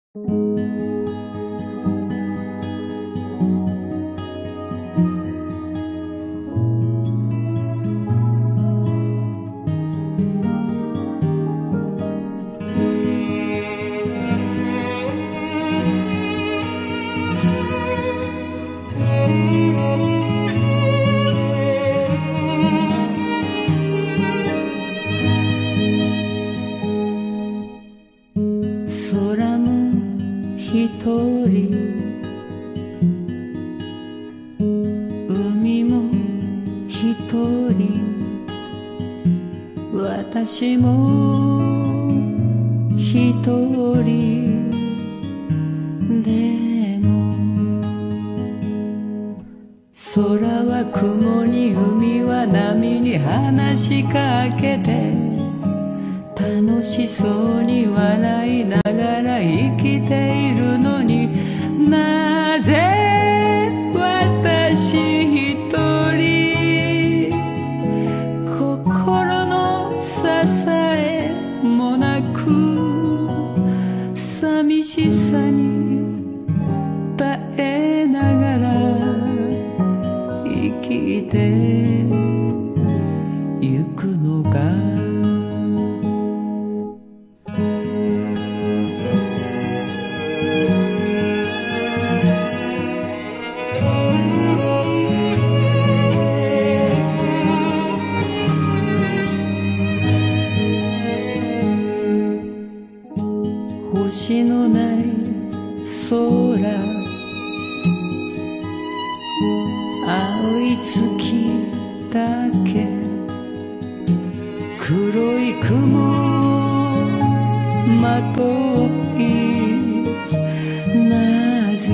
空も一人、海も一人、私も一人でも、空は雲に海は波に話しかけて、楽しそうに笑いながら生きているのに、なぜ私一人、心の支えもなく、寂しさに耐えながら生きてゆくのか。星のない空、青い月だけ、黒い雲まとい、なぜ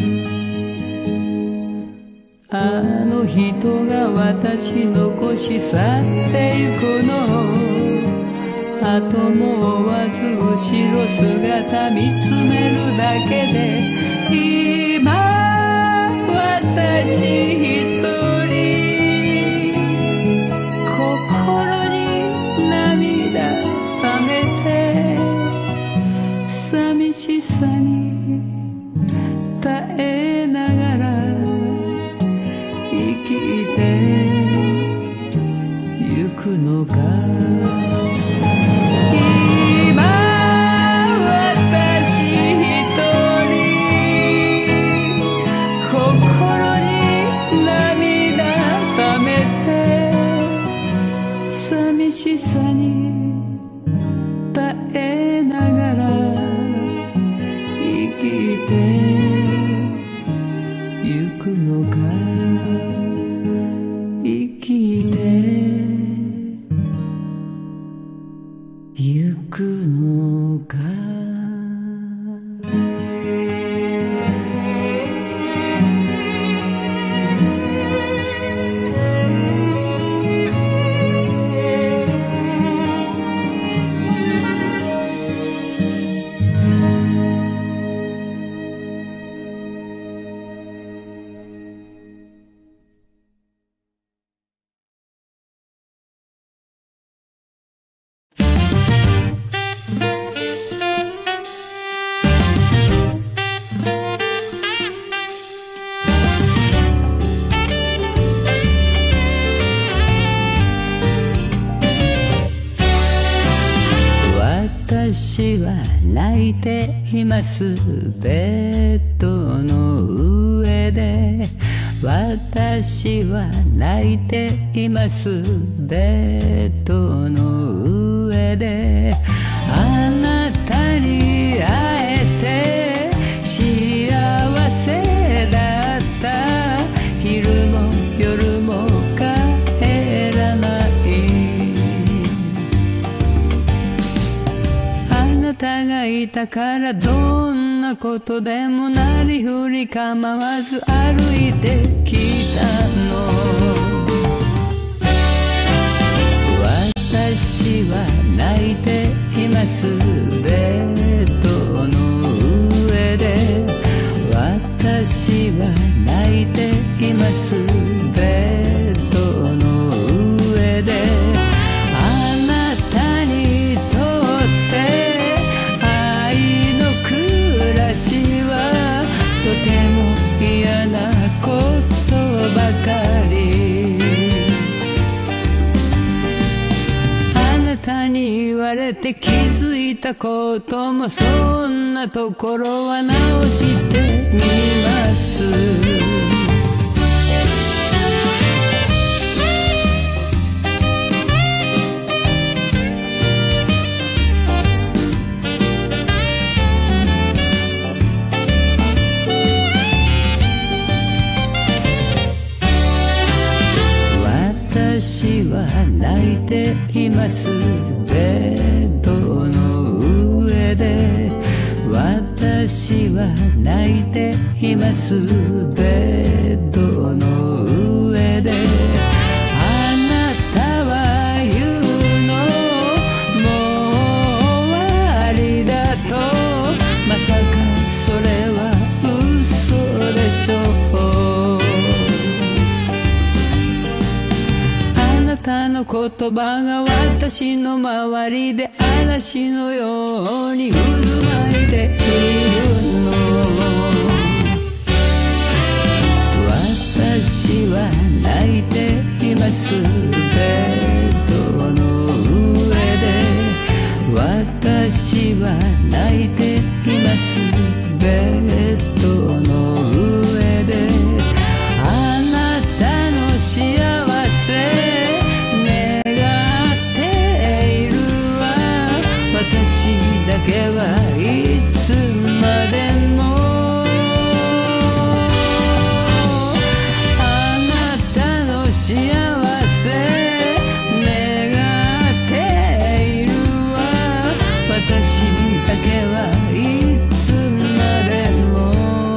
あの人が私残し去ってゆくの、後も追わず後ろ姿見つめるだけで、今私一人、心に涙ためて、寂しさに耐えながら生きてゆくのか。寂しさに耐えながら生きてゆくのか、生きてゆくのか。私は泣いています、ベッドの上で。私は泣いています、ベッドの上で。あなたに会えて幸せだった、昼も夜も帰らない。あなたがいたからどんなことでもなりふり構わず歩いてきたの。私は泣いています、ベッドの上で。私は泣いています、ベッドの上で。あなたにとって愛のクたこともそんなところは直してみます。私は泣いています。ベッドの上で私は泣いています。ベッドの上であなたは言うのもう終わりだと。まさかそれは嘘でしょう。あなたの言葉が私の周りで嵐のように渦巻いているの。私は泣いています。ベッドの上で私は泣いています。ベッドの上であなたの幸せ私だけはいつまでもあなたの幸せ願っているわ。私だけはいつまでも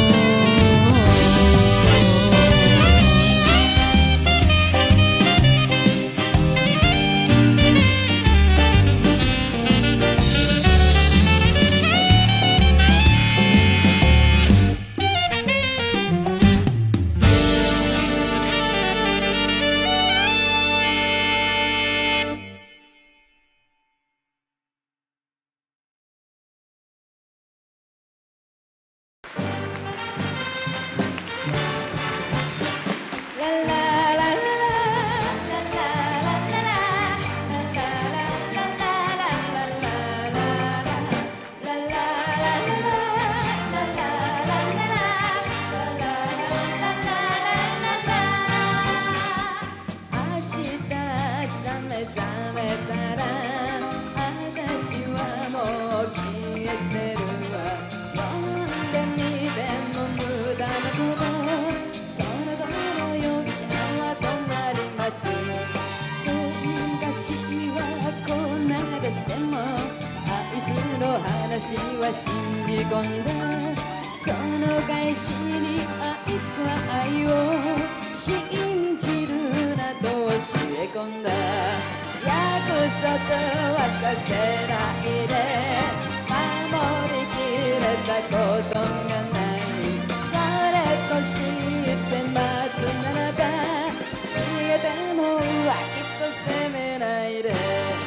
話は信じ込んだ。その返しにあいつは愛を信じるなと教え込んだ。約束はさせないで守りきれたことがない。それと知って待つならば逃げてもはきっと責めないで。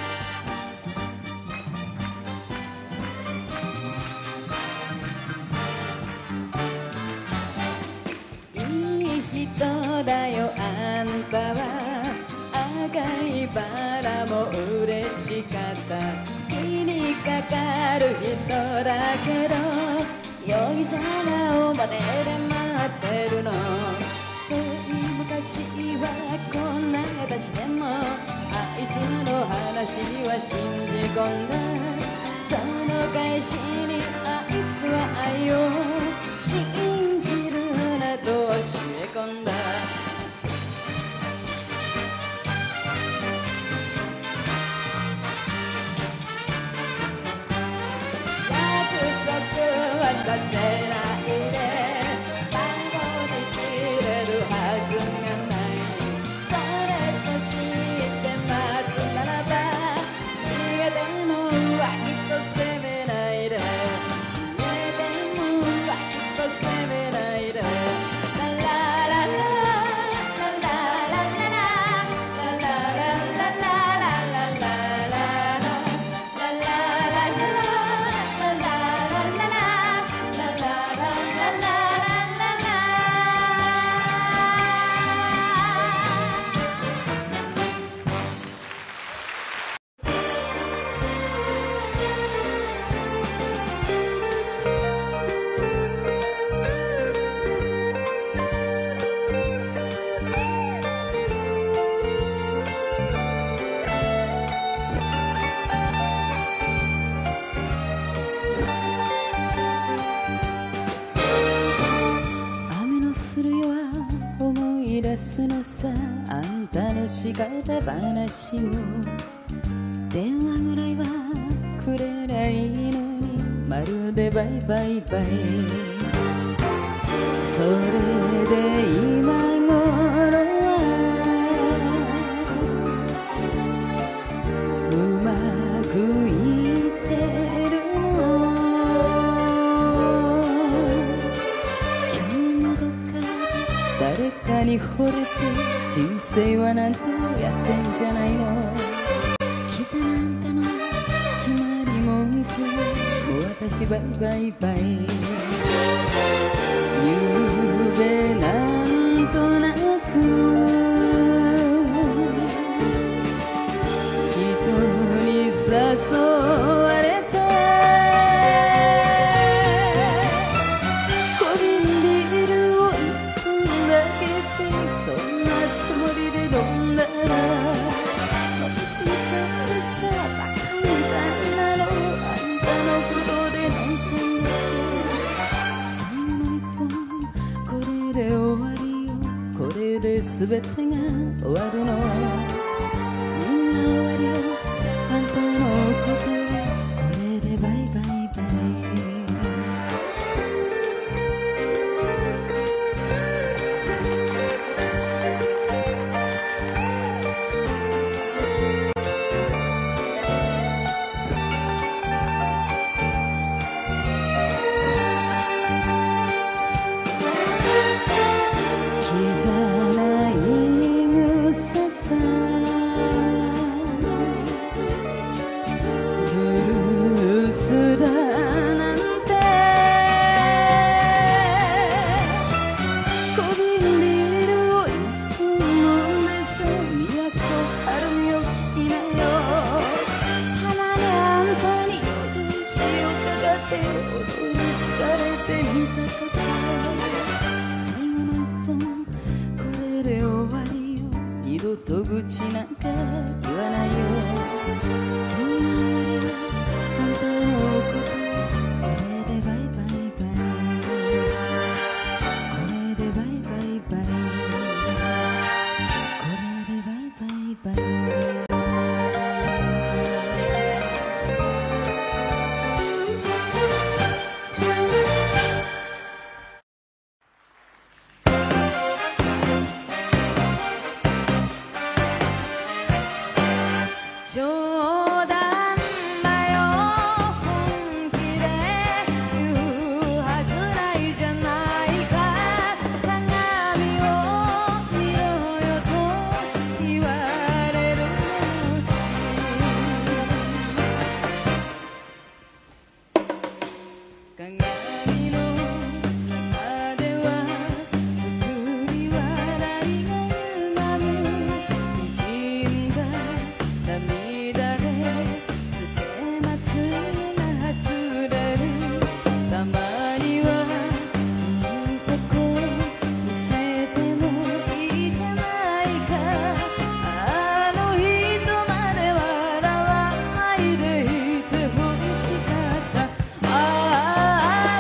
人だよあんたは。赤いバラも嬉しかった。気にかかる人だけど容疑者が表で待ってるの。遠い昔はこんな私でもあいつの話は信じ込んだ。その返しにあいつは愛を信じるなと教え込んだ。約束はさせないで守りきれるはずがない。それと知って待つならば逃げてもはきっと責めないで。逃げてもはきっと責めないで。 さあんたの仕方話を電話ぐらいはくれないのにまるでバイバイバイそれで今頃はうまくいってるの今日もどっか誰かに惚れて人生はなんてやってんじゃないのキザなあんたの決まり文句もう私バイバイバイゆうべなんとなく人に誘われて小瓶ビールを一本だけでそんなつもりで飲んだら飲みすぎちゃってさバカみたいなのあんたのことで何回も最後の一本これで終わりよこれで全てが終わるのみんな終わりよあんたのことでこれでバイバイバイ刻ない草さブルースだなんて小瓶ビールを一本飲んでさ都春よ聞きなよ鼻であんたに踊りしようかがって踊り疲れてみたかった最後の一本これで終わりよ二度と愚痴なんか言わないよみんな終わりよあんたのことこれでバイバイバイこれでバイバイバイこれでバイバイバイ冗談だよ本気で言うはずないじゃないか鏡を見ろよと言われるうち鏡の中では作り笑いが歪む滲んだ涙でつけまつげが外れるたまにはいいとこ見せてもいいじゃないかあの人まで笑わないでいてほしかったああ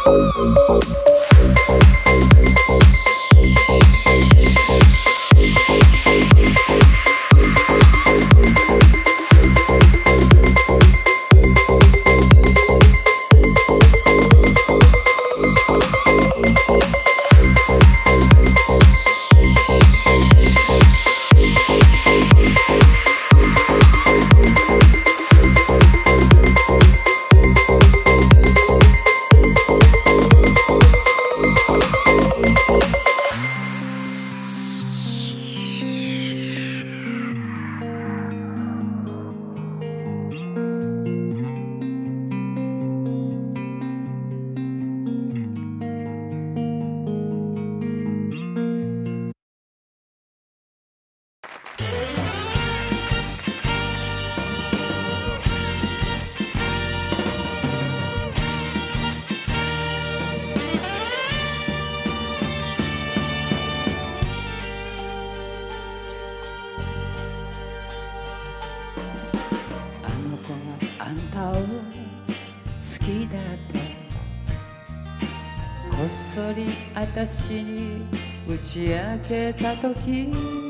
私に打ち明けた時、友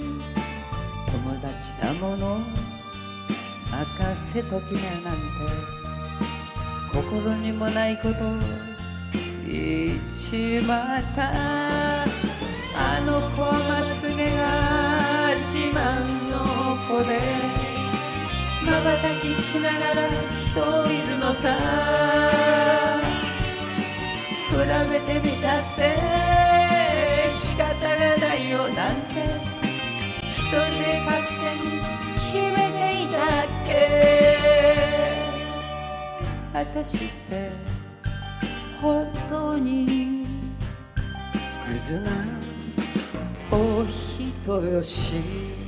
達だもの明かせときななんて心にもないこと言っちまった。あの子はまつげが自慢の子で瞬きしながら人を見るのさ。比べてみたって仕方がないよなんて一人で勝手に決めていたっけ。私って本当にクズなお人よし。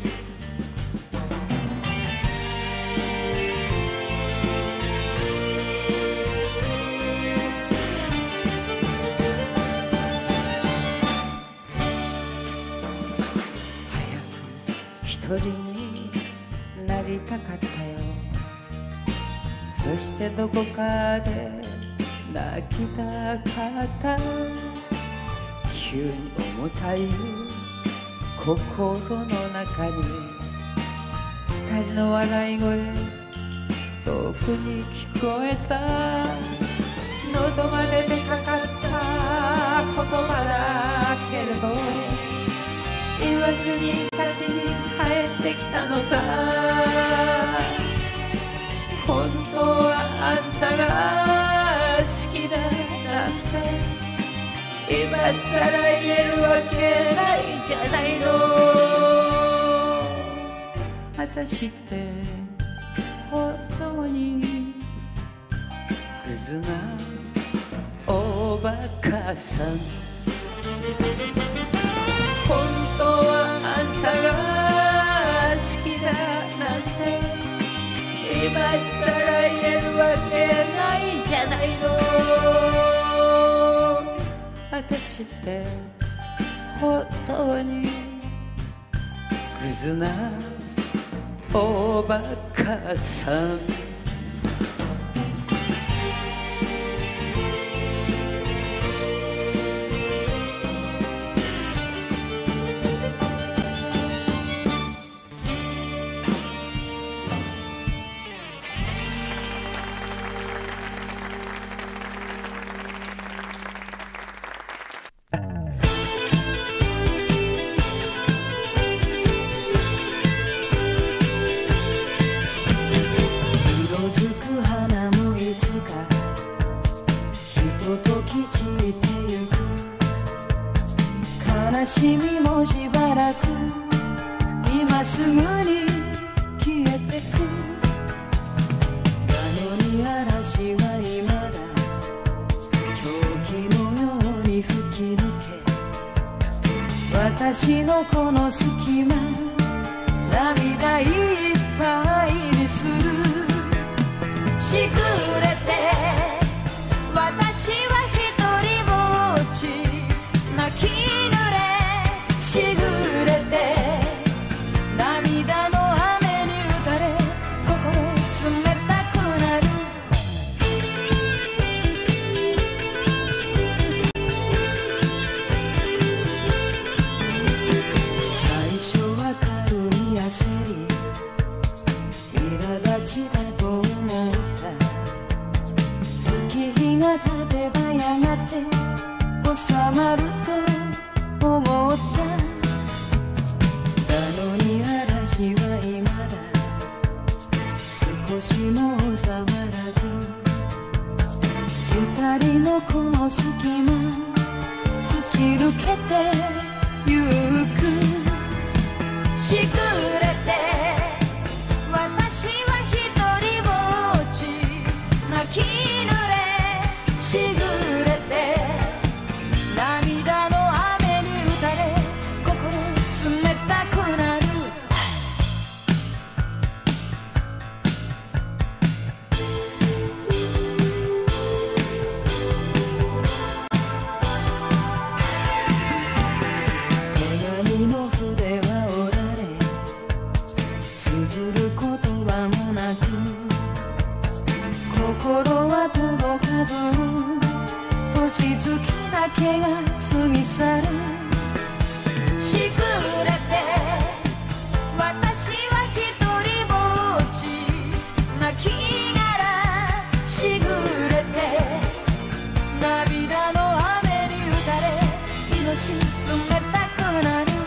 一人になりたかったよ。そしてどこかで泣きたかった。急に重たい心の中に二人の笑い声遠くに聞こえた。喉まで出かかった言葉だけれど言わずに先に帰ってきたのさ。本当はあんたが好きだなんて今さら言えるわけないじゃないの。私って本当にクズなおバカさん。本当はあんたが好きだなんて今さら言えるわけないじゃないの。私って本当にクズなおバカさん。悲しみもしばらく今すぐに消えてく。なのに嵐は未だ狂気のように吹き抜け、私のこの隙間涙いっぱいにする。しぐれて私は一人ぼっち泣き濡れ、しぐれて涙の雨に打たれ心冷たくなる。 二人のこの隙間突き抜けてゆく。しぐれて私は一人ぼっち泣き濡れ。しぐれて涙の雨に打たれ心冷たくなる。手紙の筆は折られ綴る言葉もなく心は届かず年月だけが過ぎ去る。しぐれて私は一人ぼっち泣きながら。しぐれて涙の雨に打たれ命冷たくなる。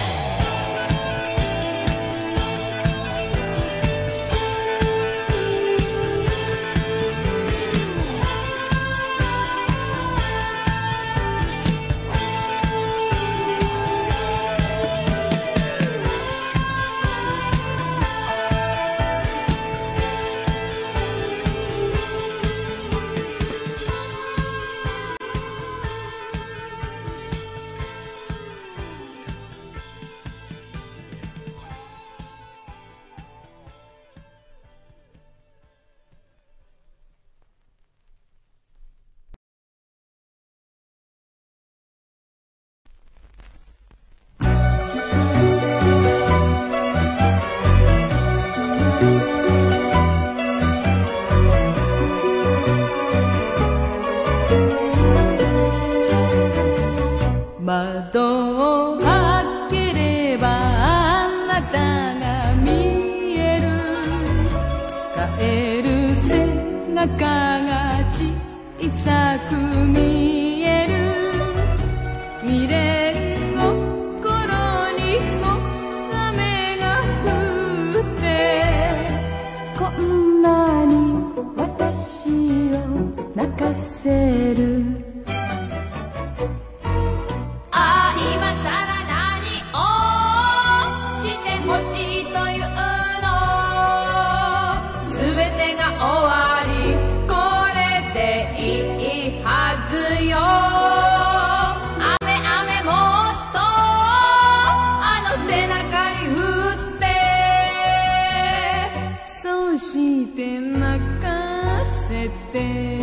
窓を開ければあなたが見える。帰る背中が小さく見える。未練心に小雨が降ってこんなに私を泣かせる。そして泣かせて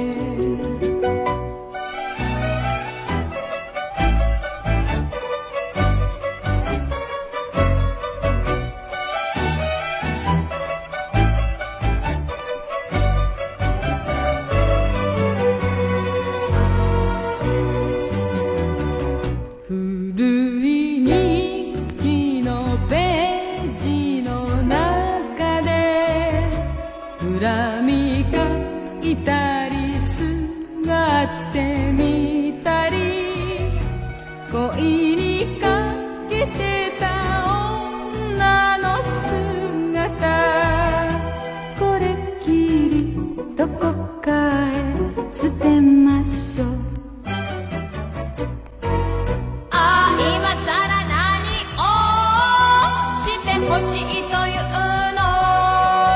古い日記のページの中で恨みがいたりすがってみたり恋にかけてた女の姿これっきりどこかへ捨てましょう。欲しいというの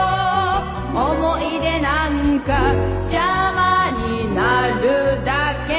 思い出なんか邪魔になるだけ。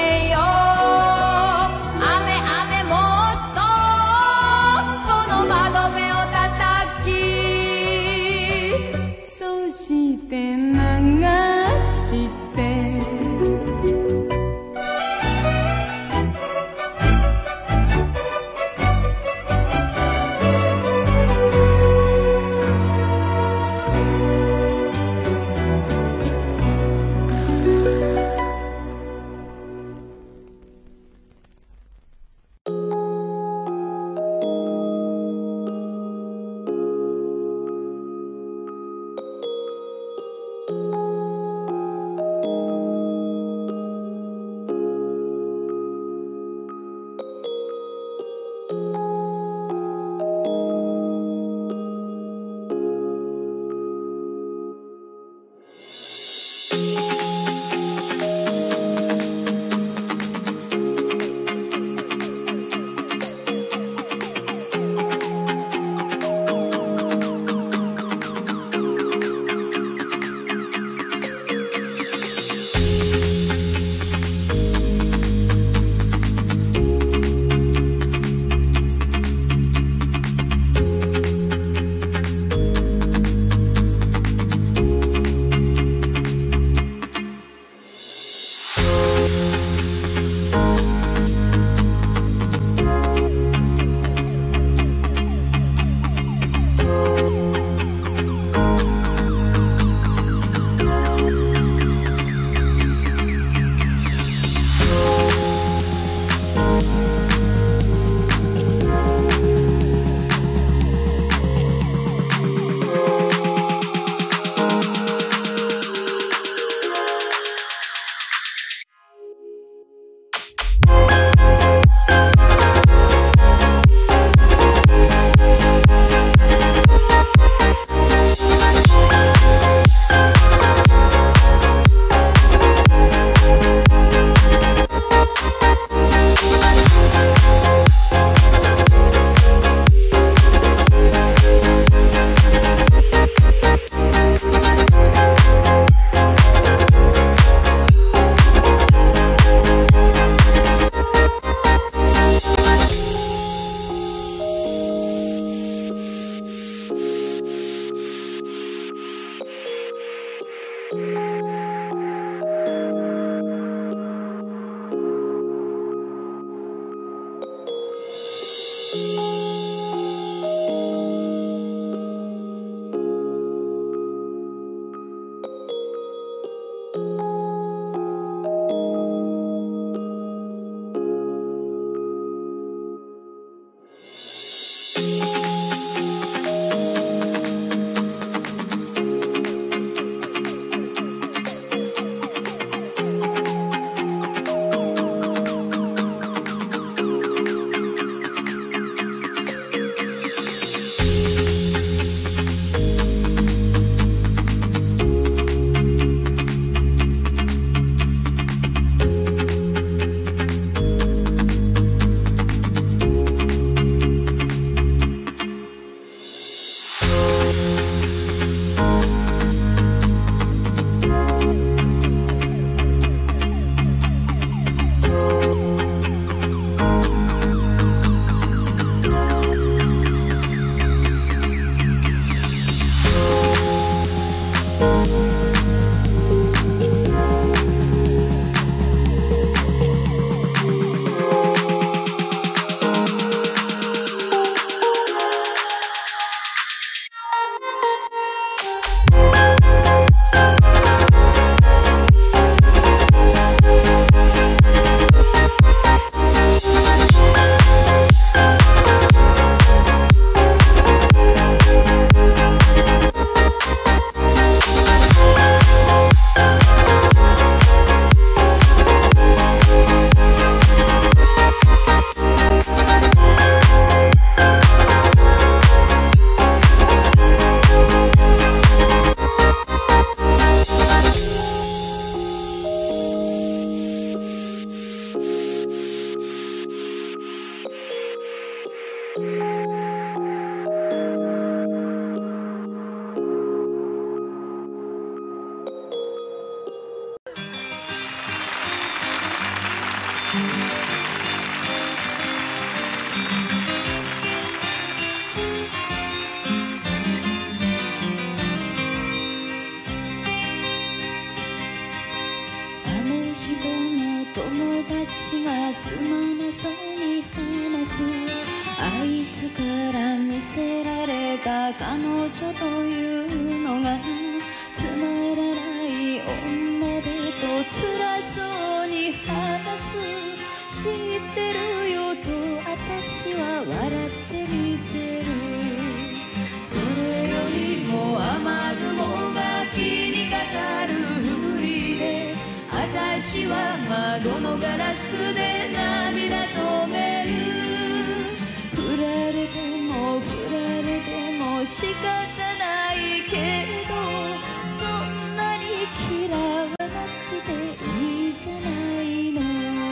達がすまなそうに話す、あいつから見せられた彼女というのがつまらない女でと辛そうに話す。知ってるよと私は笑ってみせる。それよりも雨雲が気にかかるふりで、私は窓のガラスで涙止める。振られても振られても仕方ないけど、そんなに嫌わなくていいじゃないの。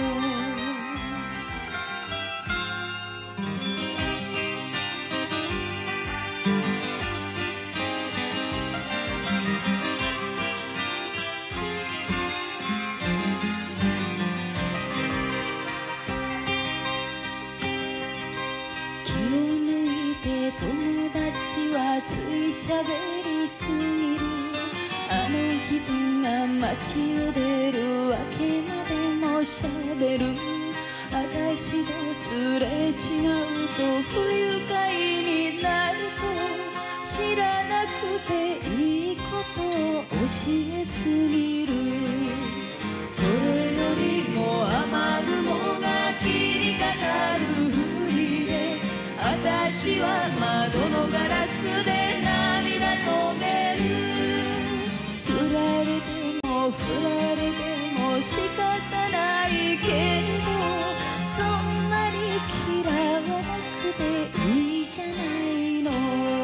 友達はついしゃべりすぎる。あの人が街を出るわけまでもしゃべる。私とすれ違うと不愉快になると、知らなくていいことを教えすぎる。それよりも雨雲が気にかかるふりで、私は窓のガラスで涙止める。振られても振られても仕方ないけど、そんなに嫌わなくていいじゃないの。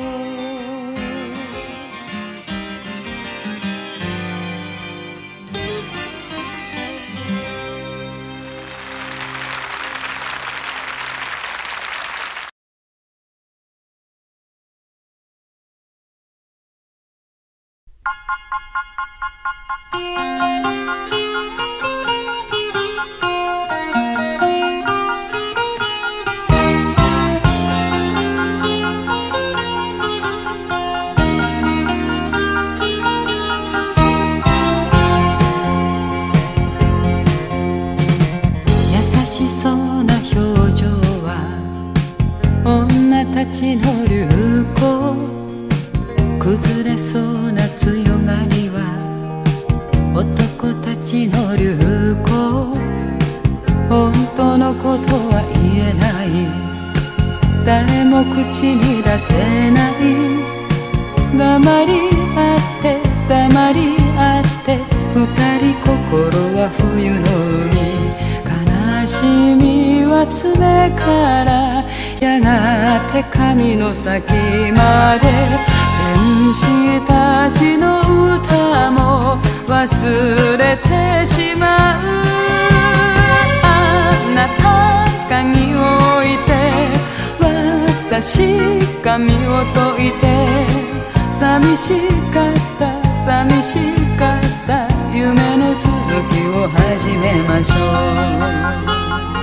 たちの流行、崩れそうな強がりは男たちの流行。本当のことは言えない、誰も口に出せない。黙り合って黙り合って二人心は冬の海。悲しみは爪からやがて髪の先まで、天使たちの歌も忘れてしまう。あなた鍵を置いて私髪を解いて、寂しかった寂しかった夢の続きを始めましょう。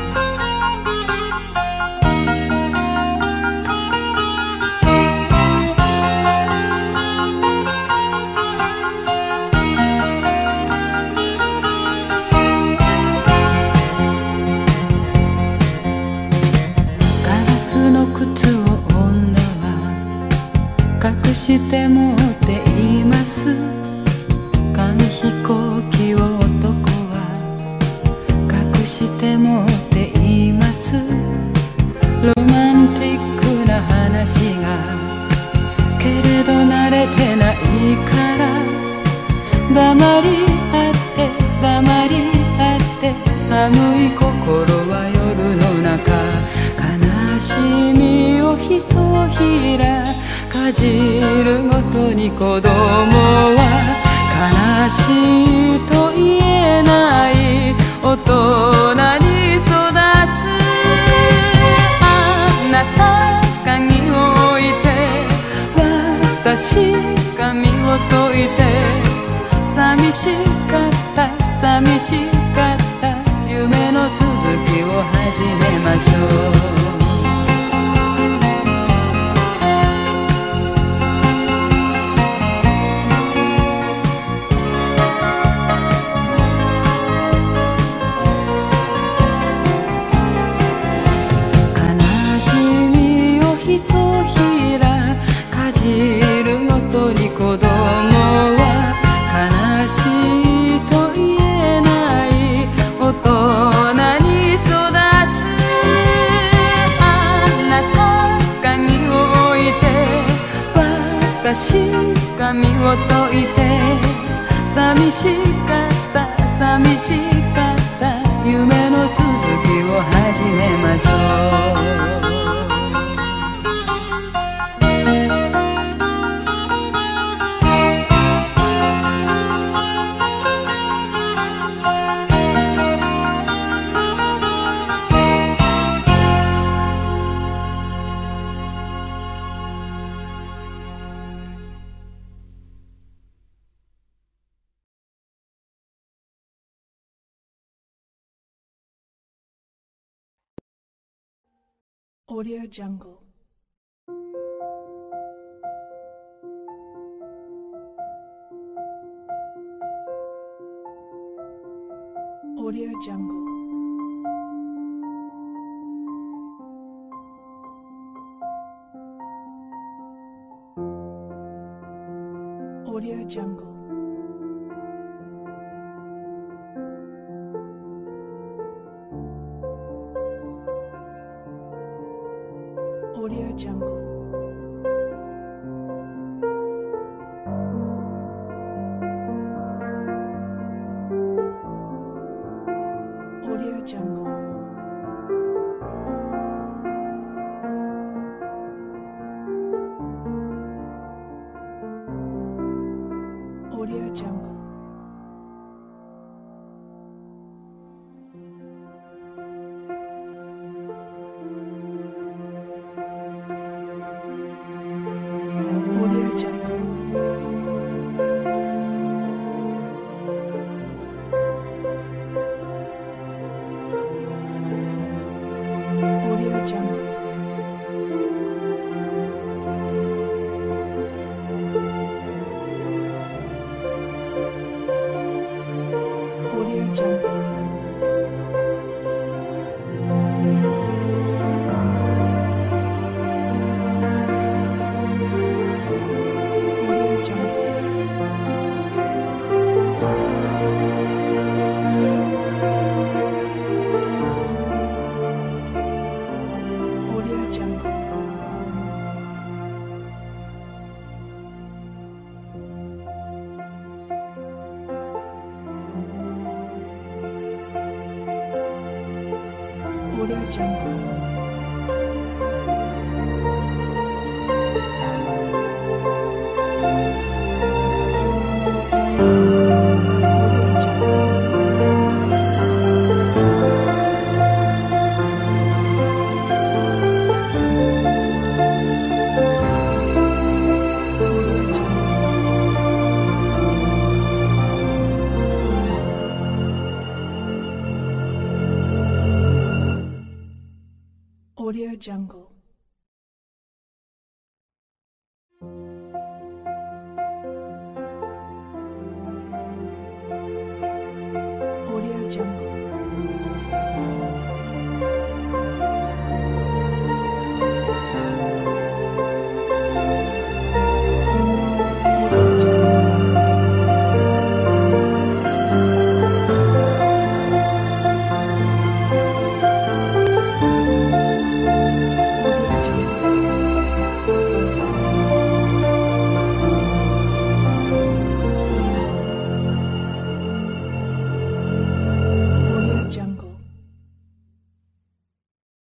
隠して持っています。紙飛行機を男は隠して持っています。ロマンティックな話がけれど慣れてないから、黙り合って黙り合って寒い心は夜の中、悲しみをひとひらかじるごとに子供は悲しいと言えない大人に育つ。あなた鍵を置いて私髪を解いて、寂しかった寂しかった夢の続きを始めましょう。 し髪を解いて寂しかった寂しかった夢の続きを始めましょうAudio Jungle. Audio Jungle. Audio Jungle. Audio Jungle. Audio Jungle. Audio Jungle. Audio Jungle. Audio Jungle. Audio Jungle.